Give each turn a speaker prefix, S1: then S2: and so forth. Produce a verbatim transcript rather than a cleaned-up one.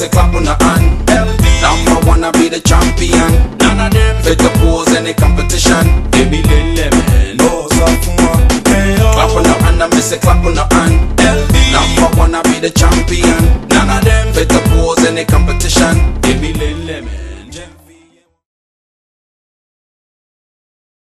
S1: say clap on the hand. Number one, I be the champion. None of them fit to pose any competition. Baby, let me know something. Clap on the hand, I say clap on the hand. Number one, I be the champion. None of them fit to pose any competition.